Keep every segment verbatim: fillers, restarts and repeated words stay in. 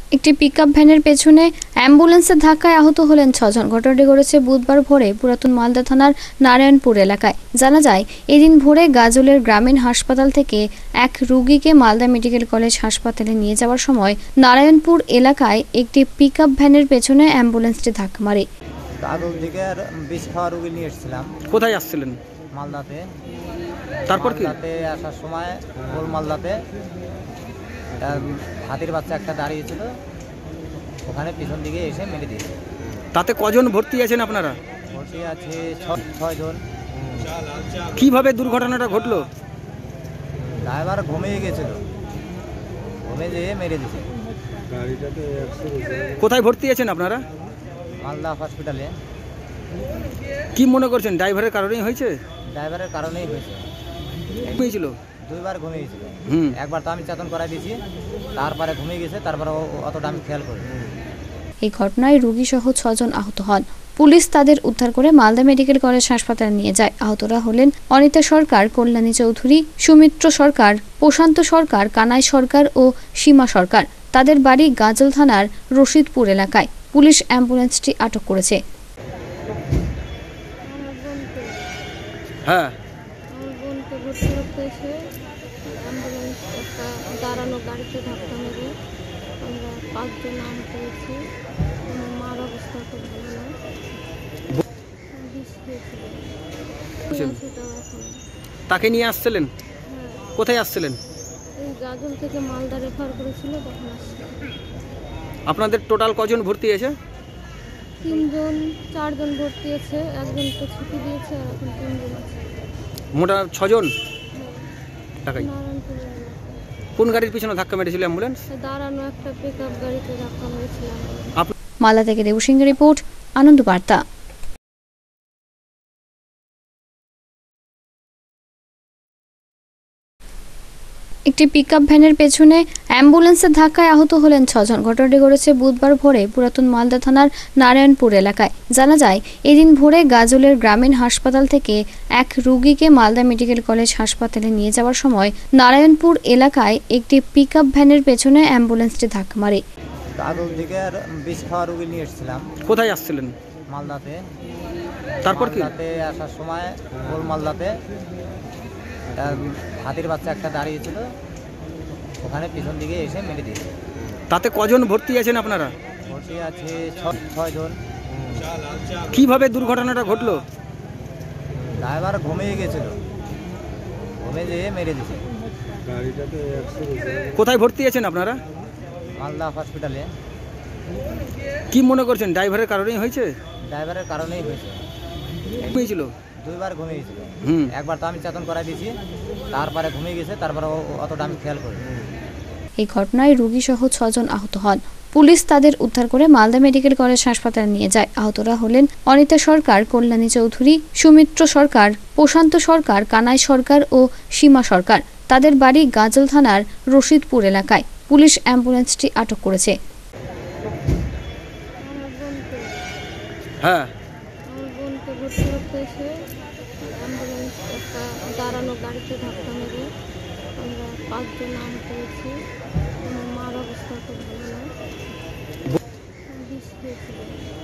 একটি পিকআপ ভ্যানের পেছনে অ্যাম্বুলেন্সের ধাক্কায় আহত হলেন ছজন। ঘটনাটি ঘটেছে বুধবার ভোরে পুরাতন মালদা থানার নারায়ণপুর এলাকায়। জানা যায়, এদিন ভোরে গাজলের গ্রামীণ হাসপাতাল থেকে এক রোগীকে মালদা মেডিকেল কলেজ হাসপাতালে নিয়ে যাওয়ার সময় নারায়ণপুর এলাকায় একটি পিকআপ ভ্যানের পেছনে অ্যাম্বুলেন্সটি ধাক্কা মারে। গাজল থেকে বিষ খাওয়া রোগী নিয়ে এসেছিলাম। কোথায় আসছিলেন? মালদাতে। তারপর কি? মালদাতে আসার সময় গোল মালদাতে একটা হাতির বাচ্চা একটা দাঁড়িয়েছিল, ওখানে পিছন দিকে এসে মেরে দিয়েছে। তাতে কজন ভর্তি আছেন আপনারা? ভর্তি আছে ছয় জন। কিভাবে দুর্ঘটনাটা ঘটলো? ড্রাইভার ঘুমিয়ে গেছিল, ঘুমে যেয়ে মেরে দিয়েছে। কোথায় ভর্তি আছেন আপনারা? মালদা হসপিটালে। কি মনে করছেন, ড্রাইভারের কারণেই হয়েছে? ড্রাইভারের কারণেই হয়েছে। ঘুমিয়েছিল? দুইবার ঘুমিয়ে গেছিল। হুম। একবার তো আমি চেতন করাই দিয়েছি, তারপরে ঘুমিয়ে গেছে, তারপরে অতটা আমি খেয়াল করি। এই ঘটনায় রোগী সহ ছজন আহত হন। পুলিশ তাদের উদ্ধার করে মালদা মেডিকেল কলেজ হাসপাতালে নিয়ে যায়। আহতরা হলেন অনিতা সরকার, কল্যাণী চৌধুরী, সুমিত্র সরকার, প্রশান্ত সরকার, কানাই সরকার ও সীমা সরকার। তাদের বাড়ি গাজল থানার রশিদপুর এলাকায়। পুলিশ অ্যাম্বুলেন্সটি আটক করেছে। হ্যাঁ, দাঁড়ানো গাড়িতে ধাক্কা মেরে আমরা পাঁচজন আহত হয়েছি। মার অবস্থা খুব ভালো না, বিষ খেয়েছিল। তাকে নিয়ে আসছিলেন? হ্যাঁ। কোথায় আসছিলেন? এই গাজল থেকে মালদা রেফার করেছিল, তখন আসছে। আপনাদের টোটাল কজন ভর্তি আছে? তিনজন চারজন ভর্তি আছে, একজন তো ছুটি দিয়েছে, আর এখন তিনজন আছে। মোটা ছজন। টাকাই নারায়ণপুরে কোন গাড়ির পিছনে ধাক্কা মেরেছিল অ্যাম্বুলেন্স? দাঁড়ানো একটা পিকআপ গাড়িতে ধাক্কা মেরেছিলাম। মালদা থেকে দেবসিংহের রিপোর্ট, আনন্দ বার্তা। একটি পিকআপ ভ্যানের পেছনে অ্যাম্বুলেন্সের ধাক্কায় আহত হলেন ছজন। ঘটনাটি ঘটেছে বুধবার ভোরে পুরাতন মালদা থানার নারায়ণপুর এলাকায়। জানা যায়, এদিন ভোরে গাজলের গ্রামীণ হাসপাতাল থেকে এক রোগীকে মালদা মেডিকেল কলেজ হাসপাতালে নিয়ে যাওয়ার সময় নারায়ণপুর এলাকায় একটি পিকআপ ভ্যানের পেছনে অ্যাম্বুলেন্সটি ধাক্কা মারে। গাজল থেকে বিষ খাওয়া রোগী নিয়ে এসেছিলাম। কোথায় আসছিলেন? মালদাতে। তারপর কি? মালদাতে আসার সময় গোল মালদাতে একটা হাতির বাচ্চা একটা দাঁড়িয়েছিল, ওখানে পিছন দিকে এসে মেরে দিয়েছে। তাতে কজন ভর্তি আছেন আপনারা? ভর্তি আছে ছয় জন। কিভাবে দুর্ঘটনাটা ঘটলো? ড্রাইভার ঘুমিয়ে গেছিল, ঘুমে যেয়ে মেরে দিয়েছে। কোথায় ভর্তি আছেন আপনারা? মালদা হসপিটালে। কি মনে করছেন, ড্রাইভারের কারণেই হয়েছে? ড্রাইভারের কারণেই হয়েছে। ঘুমিয়েছিল? দুইবার ঘুমিয়ে গেছিল। হুম। একবার তো আমি চেতন করাই দিয়েছি, তারপরে ঘুমিয়ে গেছে, তারপরে অতটা আমি খেয়াল করি। এই ঘটনায় রোগী সহ ছজন আহত হন। পুলিশ তাদের উদ্ধার করে মালদা মেডিকেল কলেজ হাসপাতালে নিয়ে যায়। আহতরা হলেন অনিতা সরকার, কল্যাণী চৌধুরী, সুমিত্র সরকার, প্রশান্ত সরকার, কানাই সরকার ও সীমা সরকার। তাদের বাড়ি গাজল থানার রশিদপুর এলাকায়। পুলিশ অ্যাম্বুলেন্সটি আটক করেছে। হ্যাঁ। আমার বোনকে ভর্তি করতে এসে অ্যাম্বুলেন্স একটা দাঁড়ানো গাড়িতে ধাক্কা মেরে আমরা পাঁচজন আহত হয়েছি। আমার মার অবস্থা খুব ভালো না, বিষ খেয়েছিল।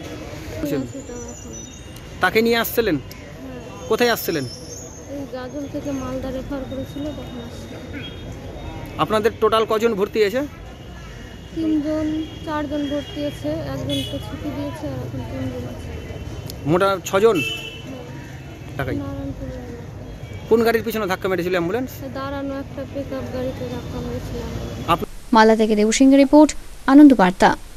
তাকে নিয়ে আসছিলেন? হ্যাঁ। কোথায় আসছিলেন? এই গাজল থেকে মালদা রেফার করেছিল, তখন আসছে। আপনাদের টোটাল কজন ভর্তি আছে? তিনজন চারজন ভর্তি আছে, একজন তো ছুটি দিয়েছে, আর এখন তিনজন আছে। মোটা ছজন। টাকাই নারায়ণপুরে কোন গাড়ির পিছনে ধাক্কা মেরেছিল অ্যাম্বুলেন্স? দাঁড়ানো একটা পিকআপ গাড়িতে ধাক্কা মেরেছিলাম। মালদা থেকে দেবসিংহের রিপোর্ট, আনন্দ বার্তা।